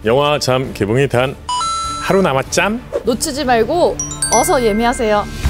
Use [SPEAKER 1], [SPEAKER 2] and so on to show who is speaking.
[SPEAKER 1] 영화 잠 개봉이 단 하루 남았짬.
[SPEAKER 2] 놓치지 말고 어서 예매하세요.